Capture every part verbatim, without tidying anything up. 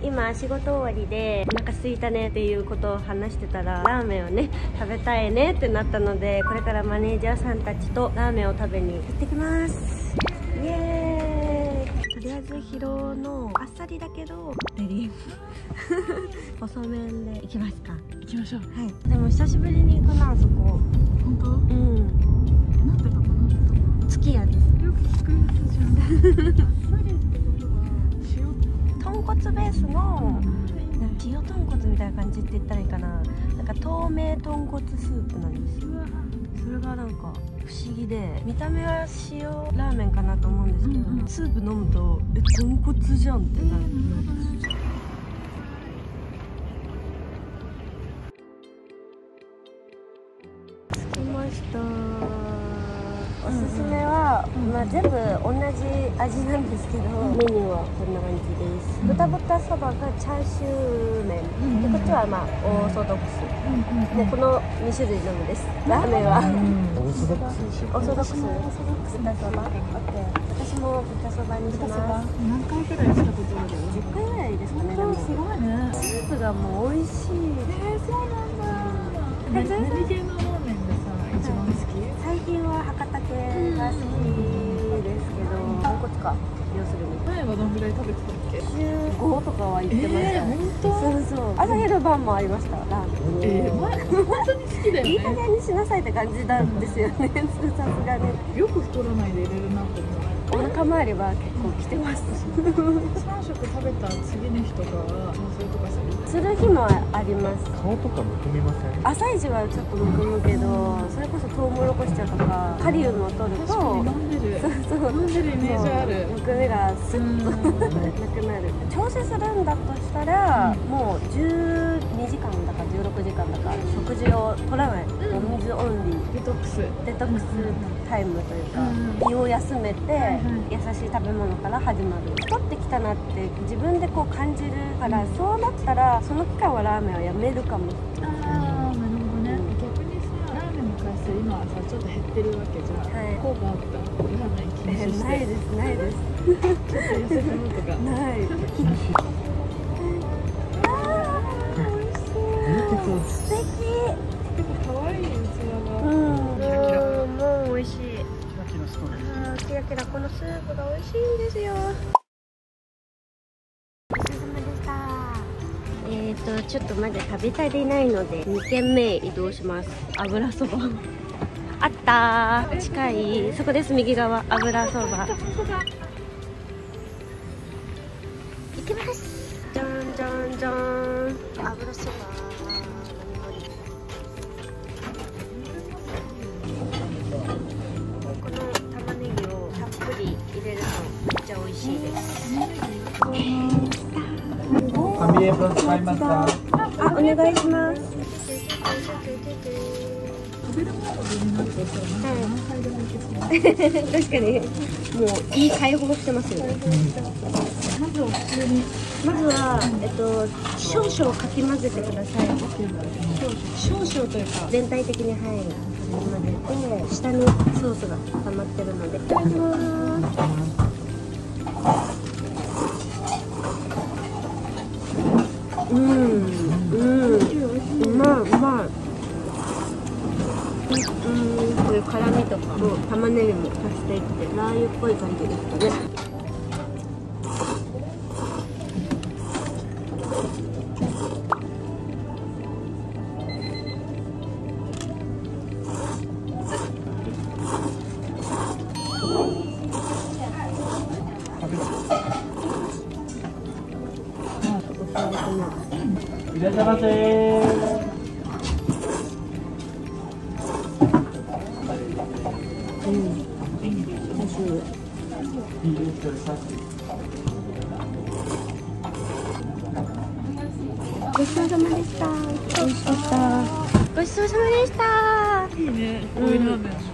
今仕事終わりでお腹空いたねっていうことを話してたら、ラーメンをね食べたいねってなったので、これからマネージャーさんたちとラーメンを食べに行ってきます。イエーイ。とりあえず広尾のあっさりだけどデリ細麺で行きますか。 行きましょう。 はい。でも久しぶりに行くな、あそこ。 本当？ うん。 なんていうかな、 月屋です。 よく聞くやつじゃん。あっさりってことは塩豚骨ベースの塩豚骨みたいな感じって言ったらいいかな。なんか透明豚骨スープなんですよ。それがなんか不思議で、見た目は塩ラーメンかなと思うんですけど、うんうん、スープ飲むとえ豚骨じゃんってなる。着きました。おすすめは、うんうん、まあ、全部同じ味なんですけど、うん、メニューはこんな感じです。豚豚そばがチャーシュー麺、うんうん、でこっちはまあオーソドックス、うんうんうん、でこのに種類のみです。ラーメンは、うん、オーソドックスにしよう。オーソドックス、豚そば。私も豚そばにします。 何回くらいしたことある？ じゅっかいぐらいですかね。でもすごいね。 スープがもう美味しい。 えー、そうなんだ。何系のラーメンがさ一番好き？ 最近は博多系が好きですけど、豚骨か、要するに。 前はどんぐらい食べてたっけ？ じゅうごとかは言ってました。 えー、本当？ そうそう。朝昼晩もありました。ラーメン。 えー、前本当に好きだよね。 いい加減にしなさいって感じなんですよね。さすがに。 よく太らないでいれるなって思う。 お腹周りは結構きてます。 さん食食べた次の日とかは調整とかする？ する日もあります。 顔とかむくみません？ 朝一はちょっとむくむけど、それこそトウモロコシ茶とかカリウムを取ると、 飲んでる。 そうそう、 飲んでるイメージある。 むくみがスッとなくなる。調整するんだとしたら、うん、もうじゅうにじかんだかじゅうろくじかんだか食事を取らない、うん、お水オンリー、 デトックスデトックスタイムというか、うん、胃を休めて、うん、優しい食べ物から始まる。太ってきたなって自分でこう感じるから、うん、そうなったらその期間はラーメンはやめるかも。 ああ、なるほどね。逆にさ、ラーメンの回数今はさちょっと減ってるわけじゃん、はい、効果あった？ラーメン禁止して？ないですないです。ちょっと痩せたのとかない。素敵。結構可愛い器が。うん、キラキラ。 もう美味しい。 キラキラしとる。 ああ、キラキラ。このスープが美味しいんですよ。お疲れ様でした。えーとちょっとまだ食べ足りないのでにけんめ移動します。油そば。あったー。近い。そこです。右側。油そば。行きます。じゃんじゃんじゃん。油そば。美味しいです。 ファミリー分使いました。 あ、お願いします。確かにもういい解放してますよね。 まずは普通に、 まずはえっと少々かき混ぜてください。 少々少々というか全体的に、はい、混ぜて、下にソースが溜まってるので。いただきます。うん、うん、うまい、うまい。うん、こういう辛味とかと玉ねぎも足していってラー油っぽい感じですかね。 いらっしゃいませー。 うん、おいしい。ごちそうさまでした。美味しかった。ごちそうさまでした。 いいね。こういうラーメン。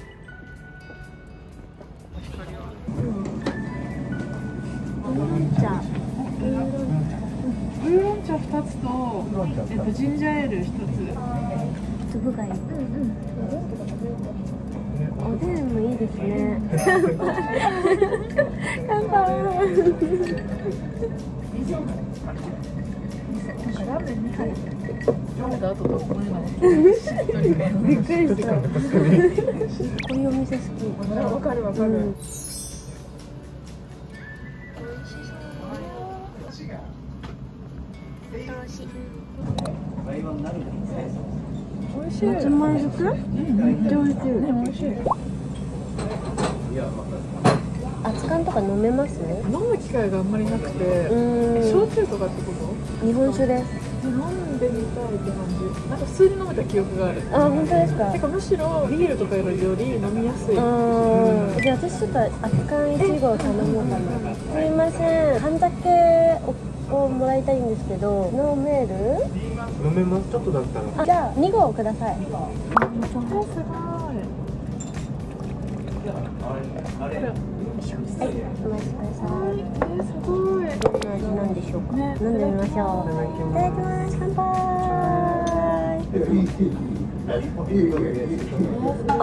じゃあ、 ウーロン茶ふたつと、えっとジンジャーエールひとつ。 粒がいい。うんうん。おでんもいいですね。乾杯。 なんかラーメンに入って飲んだ後と思えないびっくりした。こういうお店好き。 わかるわかる、うん、美味しい。 松前漬け？めっちゃ美味しい。ね、 美味しい。 熱燗とか飲めます？ 飲む機会があんまりなくて。焼酎とかってこと？ 日本酒です。 飲んでみたいって感じ。なんか普通に飲めた記憶がある。 あ、本当ですか？ てかむしろビールとかより飲みやすい。 あ、うん、じゃあ私ちょっと熱燗いちごを頼もうかな。すみません、半酒をもらいたいんですけど、飲める？ 飲めます。ちょっとだったら。 あ、じゃあにごください。 すごい。 はい、お待ちください。 えー、すごい。 どんな味なんでしょうか。ね、飲んでみましょう。いただきます。乾杯。あ、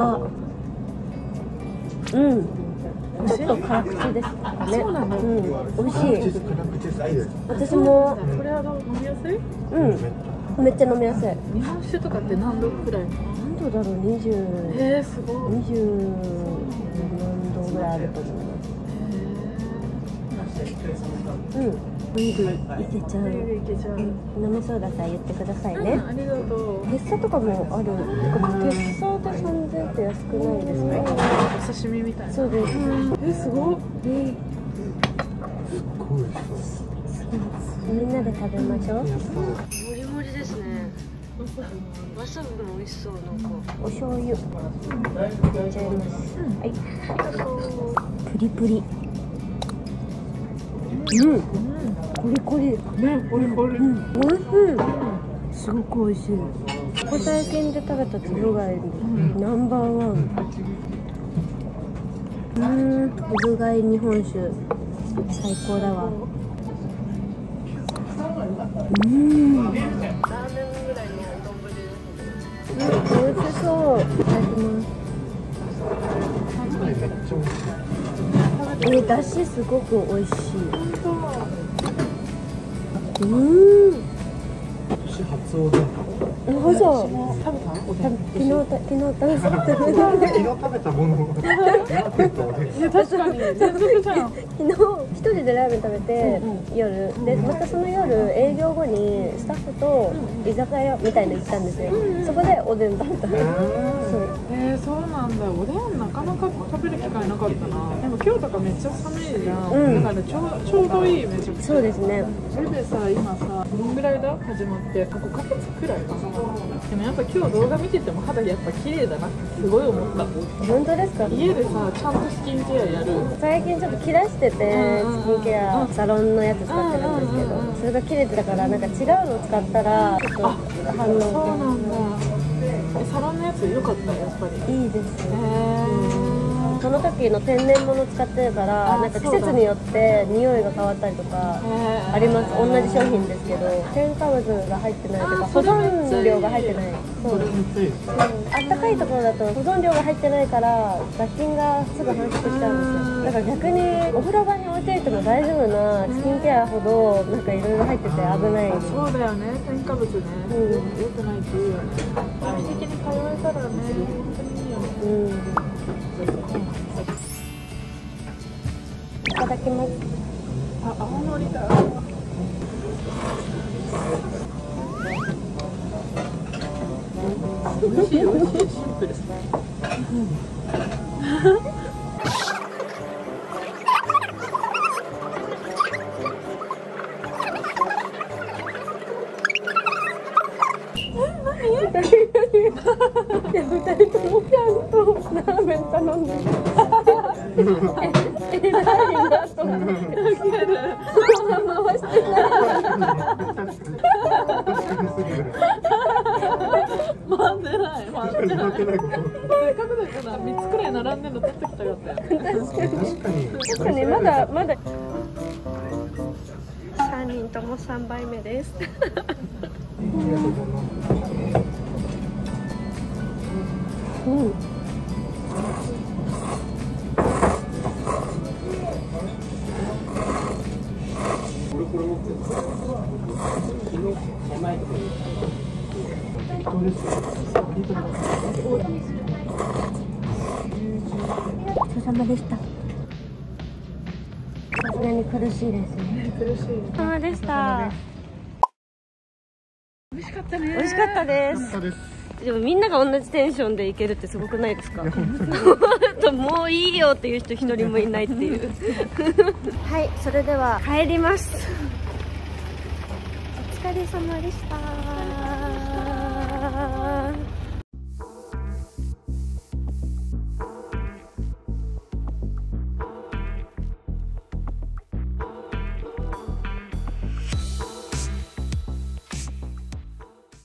うん。ちょっと辛口ですね。 そうなの。 うん、美味しい。私も。 これは飲みやすい？ うん。めっちゃ飲みやすい。 日本酒とかって何度くらい？ 何度だろう、二十。 えー、すごい。 二十何度ぐらいあると思います。うん。ビールいけちゃう。 ビールいけちゃう。 飲めそうだったら言ってくださいね。 うん、ありがとう。 鉄砂とかもある。鉄砂で三千って安くないですか？ お刺身みたいな。 そうです。 え、すごい。 えー、みんなで食べましょう。もりもりですね。わさびも美味しそう。なんかお醤油入れちゃいます。はい。プリプリ。うん。コリコリ。 ね、コリコリ。 うん。美味しい。すごく美味しい。ここ最近で食べたつぶ貝でナンバーワン。うん。つぶ貝日本酒最高だわ。うん。ラーメンぐらいの丼です。うん、美味しそう。いただきます。え、だしすごく美味しい。うん。 私初おでん。 あ、そう。 食べた？ 昨日昨日食べた。昨日食べたもの。いや、確かに。全然じゃん。 昨日一人でラーメン食べて、夜でまたその夜営業後にスタッフと居酒屋みたいなの行ったんですよ。そこでおでん食べた。そう。 えー、そうなんだ。おでんなかなか食べる機会なかったな。でも今日とかめっちゃ寒いじゃん。うん、だからちょうちょうどいいめちゃくちゃ。 そうですね。 それでさ、今さ、どんぐらいだ始まってごかげつくらいかな。でもやっぱ今日動画見てても肌やっぱ綺麗だなってすごい思った。 本当ですか？ 家でさ、ちゃんとスキンケアやる。 最近ちょっと切らしてて、スキンケアサロンのやつ使ってるんですけど、それが切れてたからなんか違うの使ったらちょっと反応。 そうなんだ。サロンのやつ良かったやっぱり。 いいですね。 その時の天然物使ってるからなんか季節によって匂いが変わったりとかあります。同じ商品ですけど添加物が入ってないとか保存料が入ってない。そう、うん、あったかいところだと保存料が入ってないから雑菌がすぐ繁殖しちゃうんですよ。だから逆にお風呂場に置いていても大丈夫なスキンケアほどなんかいろいろ入ってて危ない。 そうだよね、添加物ね、うん、良くないって言うよね。定期的に通えたらね、本当にいいよね。うん、いただきます。 あ、青のりだ。美味しい美味しい、シンプルですね。 いや、ふたりともちゃんとラーメン頼んでる。え、え、何だと思って。回してない。 回ってない、回ってない。せっかくだからみっつくらい並んでるの取ってきたかったよ。確かに。 確かにまだまだ。さんにんともさんばいめです。うん。 そうです。 ごちそうさまでした。さすがに苦しいですね。 苦しい。 お疲れ様でした。 美味しかったね。 美味しかったです。でもみんなが同じテンションでいけるってすごくないですか？ともういいよっていう人一人もいないっていうはい、それでは帰ります。お疲れ様でした。